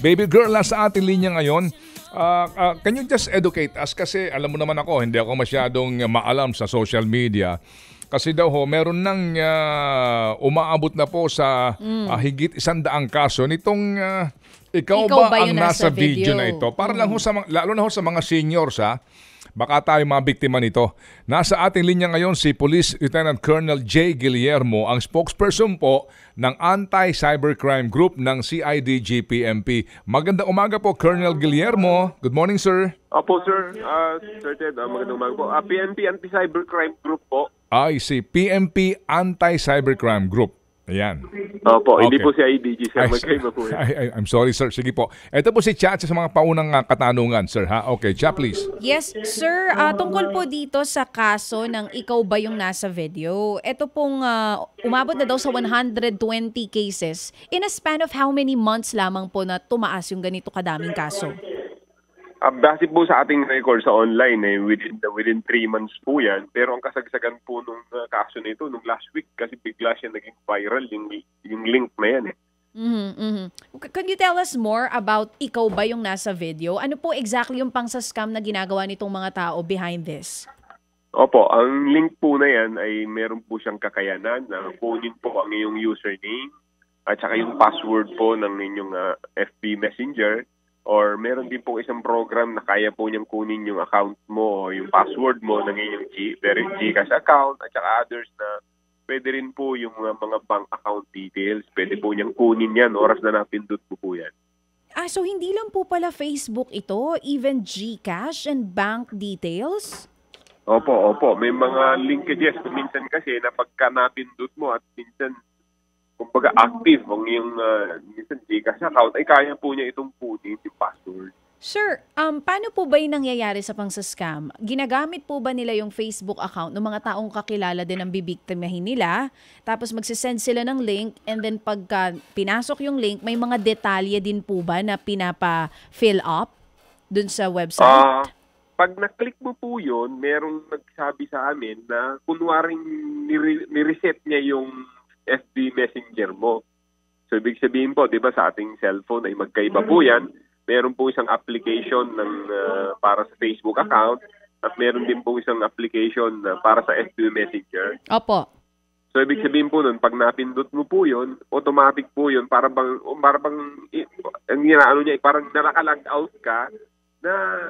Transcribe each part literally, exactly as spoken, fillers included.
Baby girl, nasa ating linya ngayon. Uh, uh, can you just educate us? Kasi alam mo naman ako, hindi ako masyadong maalam sa social media. Kasi daw ho, meron nang uh, umaabot na po sa mm. uh, higit isang daang kaso nitong uh, ikaw, ikaw ba, ba ang nasa video? video na ito? Para mm. lang ho sa, lalo na ho sa mga seniors ha. Baka tayo mga biktima nito. Nasa ating linya ngayon si Police Lieutenant Colonel J. Guillermo, ang spokesperson po ng Anti-Cybercrime Group ng C I D G P M P. Magandang umaga po, Colonel Guillermo. Good morning, sir. Opo, sir. Uh, sir Ted, uh, magandang umaga po. Uh, P N P Anti-Cybercrime Group po. I see. P M P Anti-Cybercrime Group. Ayan. Opo, okay. Hindi po si I D G, sir. Magkaiba po. I, I, I'm sorry, sir. Sige po. Ito po si Cha sa mga paunang uh, katanungan, sir. Ha? Okay, Cha, please. Yes, sir. Uh, tungkol po dito sa kaso ng ikaw ba yung nasa video. Ito pong uh, umabot na daw sa one hundred twenty cases. In a span of how many months lamang po na tumaas yung ganito kadaming kaso? Uh, base po sa ating record sa online, eh, within the, within three months po yan. Pero ang kasagsagan po nung uh, kaso na ito, nung last week, kasi bigla siya naging viral, yung, yung link na yan eh. Mm-hmm, mm-hmm. Can you tell us more about ikaw ba yung nasa video? Ano po exactly yung pang-scam na ginagawa nitong mga tao behind this? Opo, ang link po na yan ay meron po siyang kakayanan na kunin po ang iyong username at saka yung password po ng inyong uh, F B Messenger. Or meron din po isang program na kaya po niyang kunin yung account mo o yung password mo ng inyong G, Gcash account at saka others na pwede rin po yung uh, mga bank account details. Pwede po niyang kunin yan oras na napindot po po yan. Ah, so hindi lang po pala Facebook ito, even Gcash and bank details? Opo, opo. May mga linkages. Minsan kasi na pagka napindot mo at minsan kumbaga active ang yung uh, minsan Gcash account, ay kaya po niya itong kunin yung password. Sir, um, paano po ba yung nangyayari sa pang-scam? Ginagamit po ba nila yung Facebook account ng mga taong kakilala din ang bibiktimahin nila? Tapos magsisend sila ng link and then pagka pinasok yung link, may mga detalye din po ba na pinapa-fill up dun sa website? Uh, pag na-click mo po yun, merong nagsabi sa amin na kunwaring nireset niya yung F B Messenger mo. So, ibig sabihin po, di ba, sa ating cellphone ay magkaiba po yan. Meron po isang application ng uh, para sa Facebook account at meron din po isang application uh, para sa F B Messenger. Opo. So, ibig sabihin po nun, pag napindot mo po yun, automatic po yun, para bang, para bang, ang ano niya, parang nakalag out ka na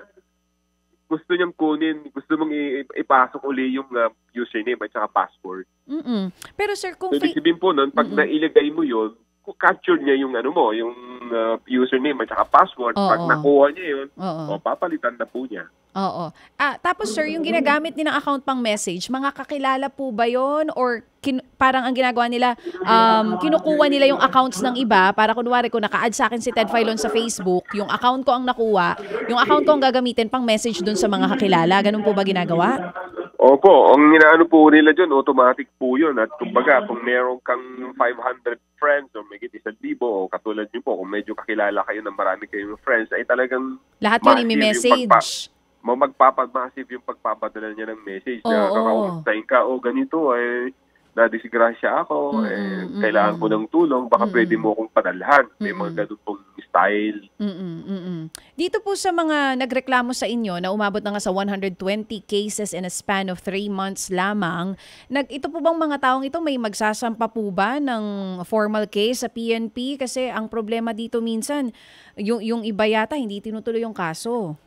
gusto niyang kunin, gusto mong ipasok uli yung uh, username at saka password. Mm-mm. Pero sir, kung... So, ibig sabihin po nun, pag Mm-mm. nailagay mo yun, capture niya yung ano mo, yung uh, username at saka password. Oo. Pag nakuha niya yun, o, Oo. papalitan na po niya. Oo. Ah, tapos sir, yung ginagamit nilang account pang message, mga kakilala po ba yun? Or kin- parang ang ginagawa nila, um, kinukuha nila yung accounts ng iba para kunwari kung naka-add sa akin si Ted Filon sa Facebook, yung account ko ang nakuha, yung account ko ang gagamitin pang message dun sa mga kakilala. Ganun po ba ginagawa? Opo, ang inaano po nila dyan, automatic po yun. At kumbaga, kung meron kang five hundred friends o may isang libo o katulad nyo po, kung medyo kakilala kayo ng marami kayong friends, ay talagang lahat yun i-message. Magpapamassive yung pagpapadala niya ng message Oo, na oo. kakaumustahin ka, o ganito, ay nadisgrasya ako, Mm-mm, eh, mm-mm. kailangan ko ng tulong, baka Mm-mm. pwede mo akong padalhan. May Mm-mm. mga ganun pong style. Mm-mm, mm-mm. Dito po sa mga nagreklamo sa inyo na umabot na nga sa one hundred twenty cases in a span of three months lamang, nag, ito po bang mga taong ito may magsasampa po ba ng formal case sa P N P? Kasi ang problema dito minsan, yung, yung iba yata hindi tinutuloy yung kaso.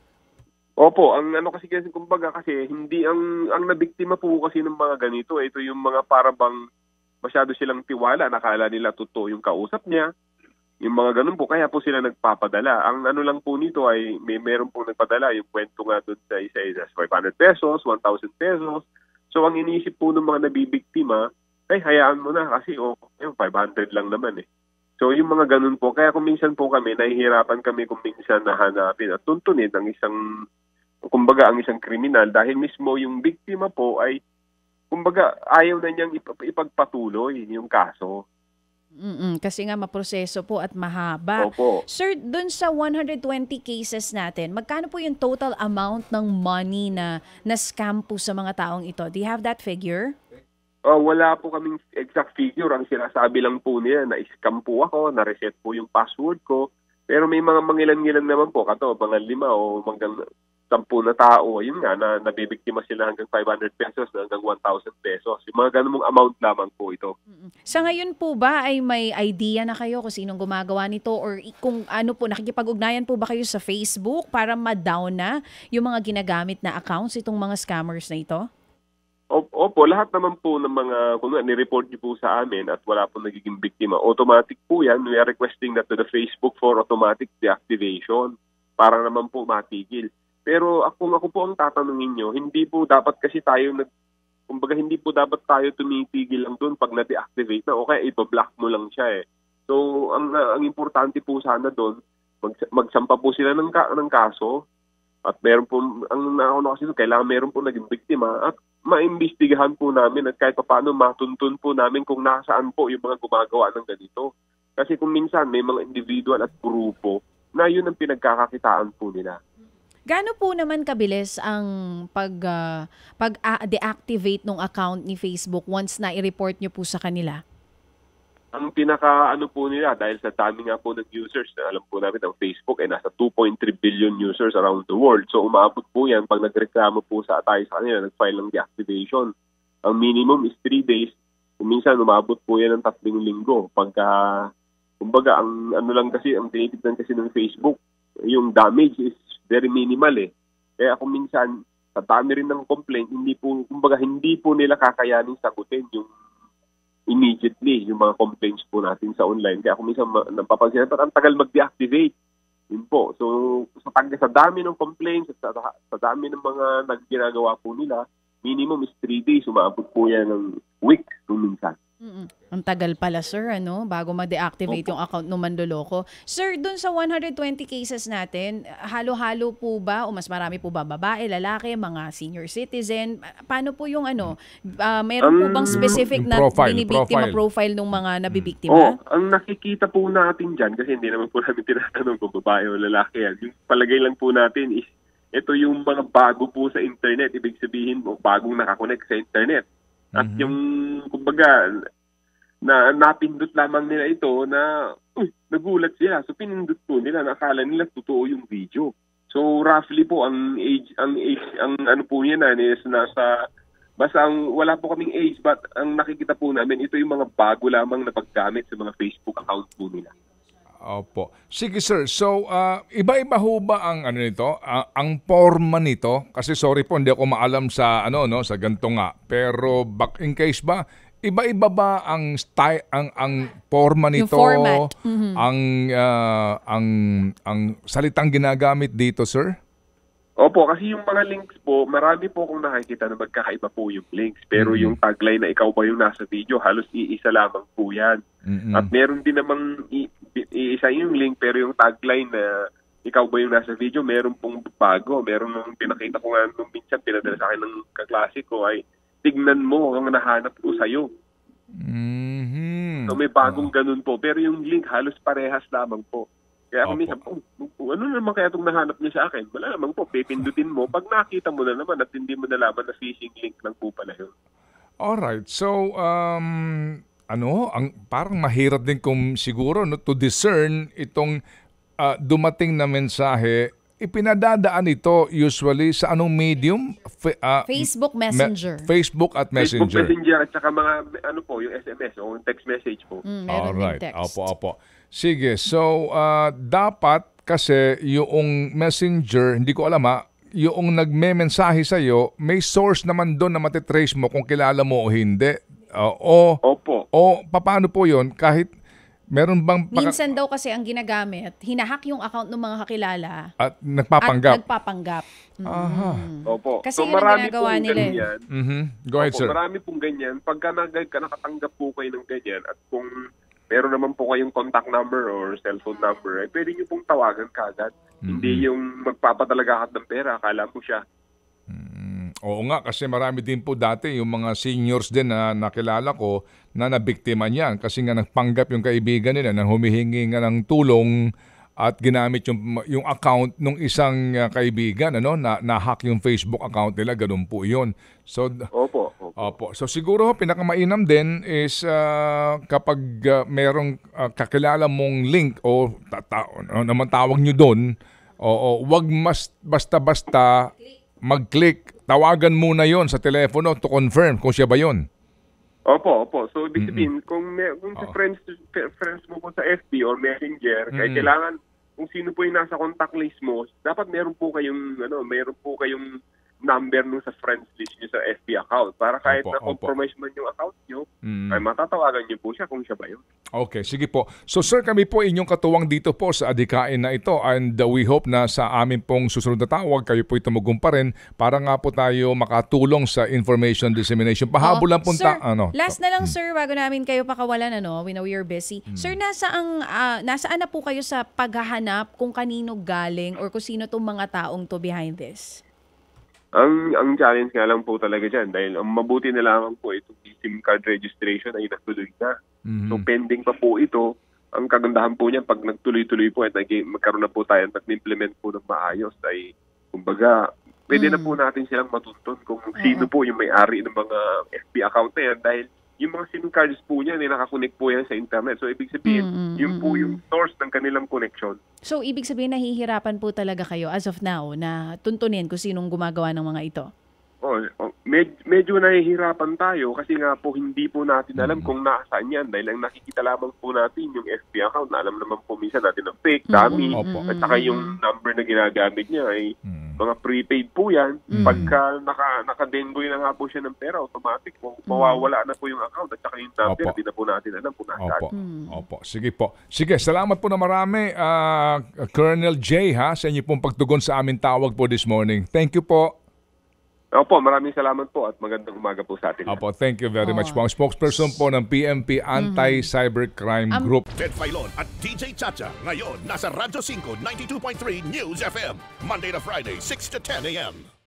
Opo, ang ano kasi kasi kumbaga kasi hindi ang ang nabiktima po kasi ng mga ganito, ito yung mga parabang masyado silang tiwala, nakala nila totoo yung kausap niya. Yung mga ganun po, kaya po sila nagpapadala. Ang ano lang po nito ay may meron po nagpadala, yung kwento nga doon sa isa is five hundred pesos, one thousand pesos. So ang iniisip po ng mga nabibiktima, ay hayaan mo na kasi oh, yung five hundred lang naman eh. So yung mga ganun po, kaya kung minsan po kami, nahihirapan kami kung minsan na hanapin at tuntunin ang isang kumbaga ang isang kriminal dahil mismo yung biktima po ay kumbaga ayaw na niyang ipag- ipagpatuloy yung kaso. Mm-mm, kasi nga maproseso po at mahaba. Opo. Sir, dun sa one hundred twenty cases natin, magkano po yung total amount ng money na na-scam po sa mga taong ito? Do you have that figure? Uh, wala po kaming exact figure. Ang sinasabi lang po niya na scam po ako, na-reset po yung password ko. Pero may mga mangilan-ngilan naman po, kato, mga lima o hanggang sampu na tao, yun nga, na nabibiktima sila hanggang five hundred pesos na hanggang one thousand pesos. Yung mga ganun mong amount lamang po ito. Sa ngayon po ba ay may idea na kayo kung sinong gumagawa nito or i- kung ano po, nakikipag-ugnayan po ba kayo sa Facebook para ma-down na yung mga ginagamit na accounts itong mga scammers na ito? Op- Opo, lahat naman po ng mga, kung nga, ni-report niyo po sa amin at wala po nagiging biktima, automatic po yan. We are requesting that to the Facebook for automatic deactivation para naman po matigil. Pero ako, kung ako po ang tatanungin nyo, hindi po dapat kasi tayo, nag, kumbaga hindi po dapat tayo tumitigil lang doon pag na-deactivate na, okay, ipa-block mo lang siya eh. So, ang, ang importante po sana doon, mag, magsampa po sila ng, ka, ng kaso at meron po, ang nauna kasi doon, kailangan meron po naging biktima at maimbestigahan po namin at kahit paano matuntun po namin kung nasaan po yung mga gumagawa ng ganito. Kasi kung minsan may mga individual at grupo na yun ang pinagkakakitaan po nila. Gaano po naman kabilis ang pag ah, pag-deactivate ng account ni Facebook once na i-report nyo po sa kanila? Ang pinaka ano po nila, dahil sa dami nga po ng users, na alam po namin ang Facebook ay nasa two point three billion users around the world. So umabot po yan pag nagreklamo po sa tayo sa kanila, nag-file ng deactivation. Ang minimum is three days. Kung minsan umabot po yan ng tatlong linggo. Pagka, kumbaga, ang ano lang kasi, ang tinitignan kasi ng Facebook, yung damage is very minimal eh. Kaya kung minsan, sa dami rin ng complaint, hindi po, kumbaga, hindi po nila kakayanin sagutin yung immediately yung mga complaints po natin sa online. Kaya kung minsan napapansin natin, ang tagal mag-deactivate. Yun po. So, sa, sa dami ng complaints, sa, sa dami ng mga nagginagawa po nila, minimum is three days. Umabot po yan ng weeks kung minsan. Mm-mm. Ang tagal pala, sir, ano, bago ma-deactivate Opo. yung account ng manloloko. Sir, dun sa one hundred twenty cases natin, halo-halo po ba o mas marami po ba babae, lalaki, mga senior citizen? Paano po yung ano, uh, meron po bang Um, specific yung na profile, binibiktima profile. profile ng mga Oh, nabibiktima? ang nakikita po natin dyan, kasi hindi naman po namin tinatanong kung babae o lalaki yan. Yung palagay lang po natin is, ito yung mga bago po sa internet. Ibig sabihin mo, bagong nakakonect sa internet. At Mhm. yung, kumbaga, na napindot lamang nila ito na uy, nagulat sila. So pinindot po nila, nakala nila totoo yung video. So roughly po ang age ang age ang ano po niya na is nasa basta ang wala po kaming age but ang nakikita po namin ito yung mga bago lamang na paggamit sa mga Facebook account po nila. Opo. Sige sir, so ah, iba-iba ho ba ang ano nito, Ah, ang forma nito? Kasi sorry po, hindi ako maalam sa ano no, sa ganito nga. Pero back in case ba, iba-iba ba ang style, ang ang forma Yung nito, format. Mhm. ang ah, ang ang salitang ginagamit dito, sir? Opo, kasi yung mga links po, marami po akong nakikita na magkakaiba po yung links. Pero Mhm. yung tagline na ikaw ba yung nasa video, halos iisa lamang po yan. Mm-mm. At meron din namang i- i- iisa yung link, pero yung tagline na ikaw ba yung nasa video, meron pong bago. Meron nung pinakita ko nga nung minsan, pinadala sa akin ng kaklase ko ay, tignan mo ang nahanap ko sa'yo. Mhm. So may bagong ganun po. Pero yung link halos parehas lamang po. Kaya Opo. kung minsan, oh, oh, ano naman kaya itong nahanap niya sa akin? Wala naman po, pipindutin mo. Pag nakita mo na naman at hindi mo nalaman na phishing link lang po pala yun. Alright. So, um, ano, ang parang mahirap din kung siguro no, to discern itong ah, dumating na mensahe. Ipinadadaan ito usually sa anong medium? Fa- ah, Facebook me- Messenger. Facebook at Facebook Messenger. Messenger at saka mga, ano po, yung S M S o yung text message po. Mm, meron Alright. din text. Opo, opo. Sige. So, ah, dapat kasi yung Messenger, hindi ko alam ha, yung nagme-mensahe sa'yo, may source naman doon na matitrace mo kung kilala mo o hindi. Ah, o, Opo. o paano po yun? Kahit meron bang paka- Minsan daw kasi ang ginagamit, hinahack yung account ng mga kakilala at nagpapanggap? at nagpapanggap. Mm. Aha. Opo. Kasi so yun ang marami ginagawa pong nila eh. ganyan. Mhm. Go ahead, Opo, sir. marami pong ganyan. Pagka nag- ka nakatanggap po kayo ng ganyan at kung meron naman po kayong contact number or cellphone number, eh, pwede nyo pong tawagan kaagad. Hindi yung magpapadalaga ka ng pera, akala mo siya. Mm, oo nga, kasi marami din po dati yung mga seniors din na nakilala ko na nabiktima niyan kasi nga nagpanggap yung kaibigan nila na humihingi nga ng tulong at ginamit yung yung account ng isang uh, kaibigan ano na na-hack yung Facebook account nila, ganun po 'yon. So Opo. Opo. Opo. So siguro pinakamainam din is ah, kapag ah, merong ah, kakilala mong link o ta- ta- ano naman tawag nyo doon, o wag mas basta-basta mag-click. Tawagan muna yon sa telepono to confirm kung siya ba yon. Opo, opo. So, ibig sabihin, kung, may, kung sa friends, friends mo po sa F B or Messenger, kaya kailangan, kung sino po yung nasa contact list mo, dapat meron po kayong, ano, meron po kayong number nung sa friends list nyo sa F B account para kahit Opo, na-compromise man yung account nyo, Mm. ay matatawagan nyo po siya kung siya ba yun. Okay, sige po. So sir, kami po inyong katuwang dito po sa adikain na ito and uh, we hope na sa amin pong susunod na tawag, kayo po tumugong pa rin para nga po tayo makatulong sa information dissemination. Pahabol lang po Sir, ta- ano. last na lang sir, bago namin kayo pakawalan, ano, we know you're busy. Sir, nasa ang, ah, nasaan na po kayo sa paghahanap kung kanino galing or kung sino tong mga taong to behind this? Ang ang challenge nga lang po talaga dyan dahil ang mabuti na lamang po itong SIM card registration ay natuloy na. Mhm. So pending pa po ito. Ang kagandahan po niyan pag nagtuloy-tuloy po at nag- magkaroon na po tayo at nag-implement po ng maayos ay kumbaga pwede na po natin silang matuntun kung sino po yung may-ari ng mga F B account na yan dahil yung mga SIM cards po niyan ay nakakonect po yan sa internet. So ibig sabihin, Mm, yun po yung source ng kanilang connection. So, ibig sabihin, nahihirapan po talaga kayo as of now na tuntunin kung sinong gumagawa ng mga ito? Oh, oh, med- medyo nahihirapan tayo kasi nga po hindi po natin alam kung nasaan yan dahil ang nakikita lamang po natin yung F B account na alam naman po minsan natin ng fake, dummy, Opo. at saka yung number na ginagamit niya ay Mm. mga prepaid po yan. Pagka naka, nakadengoy na nga po siya ng pera, automatic po, mawawala na po yung account at saka yung number, Opo. hindi na po natin alam kung nasaan. Opo. Opo. Sige po. Sige, salamat po na marami, ah, Colonel J, ha, sa inyo pong pagtugon sa aming tawag po this morning. Thank you po. Opo, maraming salamat po at magandang umaga po sa atin. Opo, thank you very much po. Ang spokesperson po ng P M P Anti-Cybercrime Group. Ted Filon at D J Chacha. Ngayon, nasa Radyo five ninety-two point three News F M. Monday to Friday, six to ten a m